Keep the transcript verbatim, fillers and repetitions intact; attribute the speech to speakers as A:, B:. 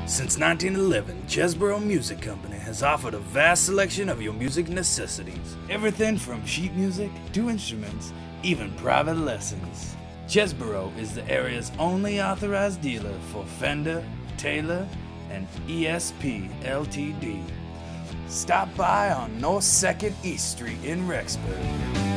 A: Since nineteen eleven, Chesbro Music Company has offered a vast selection of your music necessities. Everything from sheet music to instruments, even private lessons. Chesbro is the area's only authorized dealer for Fender, Taylor, and E S P Ltd. Stop by on North second East Street in Rexburg.